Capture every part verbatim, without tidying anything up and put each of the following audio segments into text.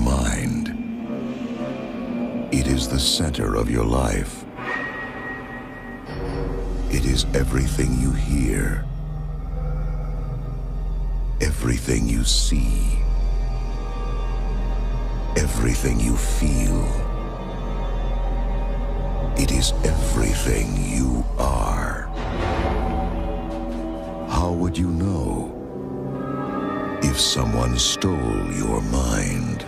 mind. It is the center of your life. It is everything you hear, everything you see, everything you feel. It is everything you are. How would you know if someone stole your mind?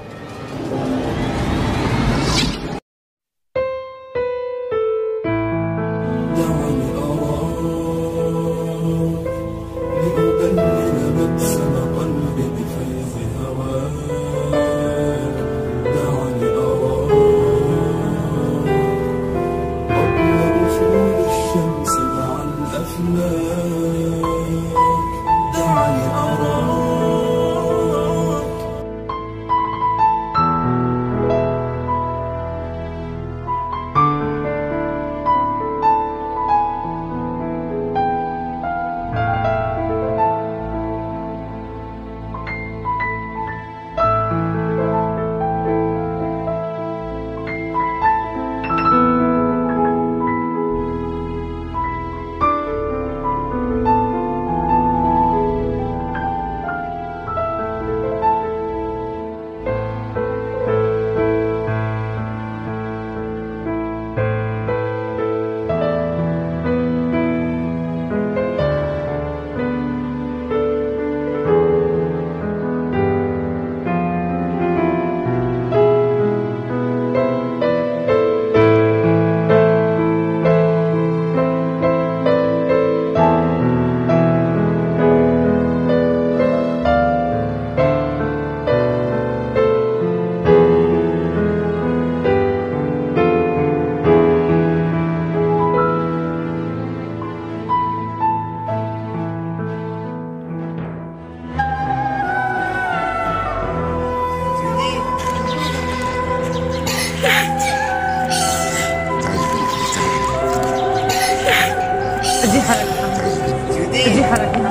دي حركة دي حركة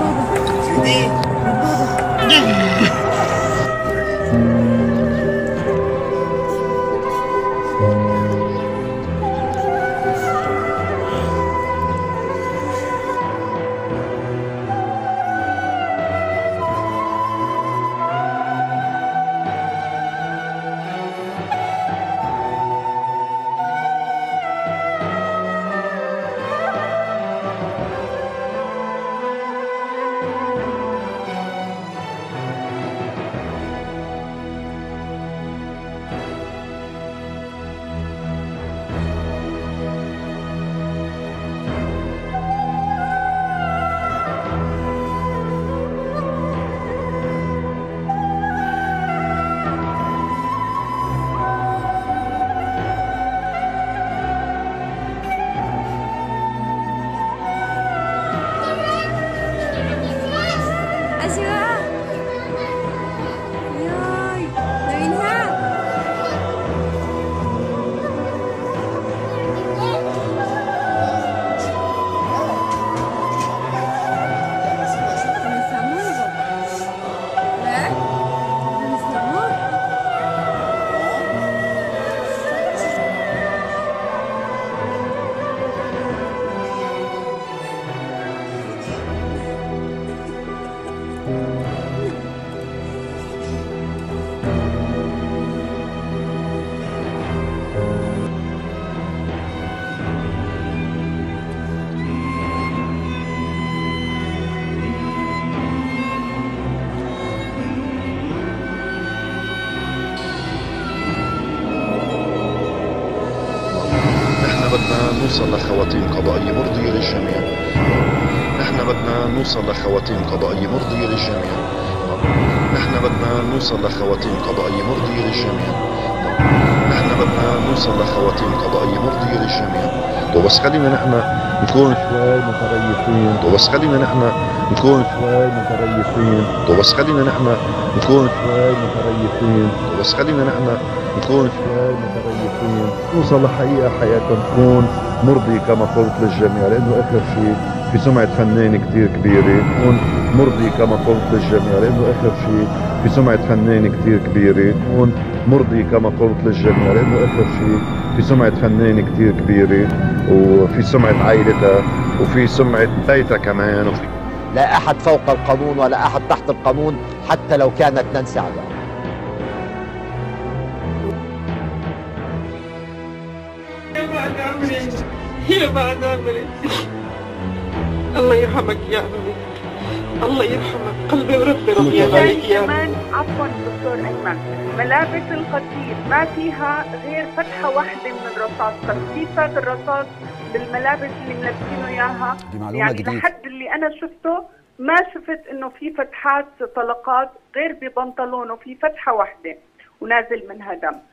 نوصل لخواتيم قضائية مرضية للجميع. نحن بدنا نوصل لخواتيم قضائية مرضية للجميع. نحن بدنا نوصل لخواتيم قضائية مرضية للجميع. نحن بدنا نوصل لخواتيم قضائية مرضية للجميع. وبس خلينا نحن نكون شوي متريثين. وبس خلينا نحن نكون شوي متريثين. وبس خلينا نحن نكون شوي متريثين. وبس خلينا نحن نكون شوي متريثين. نوصل لحقيقة حياتنا تكون مرضي كما قلت للجميع، لأنه آخر شيء في سمعة فنان كتير كبيرة. نكون مرضي كما قلت للجميع، لأنه آخر شيء في سمعة فنان كتير كبيرة. نكون مرضي كما قلت للجميع، لانه اخر شيء في سمعه فنانه كثير كبيره، وفي سمعه عائلتها، وفي سمعه بيتها كمان. وفي لا احد فوق القانون ولا احد تحت القانون، حتى لو كانت نانسي عجرم. يا بعد عمري، يا بعد عمري، الله يرحمك يا عمري، الله يرحمك، قلبي وربي رضي عليك يا كمان. عفوا دكتور ايمن، ملابس القتيل ما فيها غير فتحه واحده من الرصاص، تخفيفات الرصاص بالملابس اللي ملبسينه اياها، يعني جديد. لحد اللي انا شفته ما شفت انه في فتحات طلقات غير ببنطلونه، في فتحه واحده ونازل منها دم.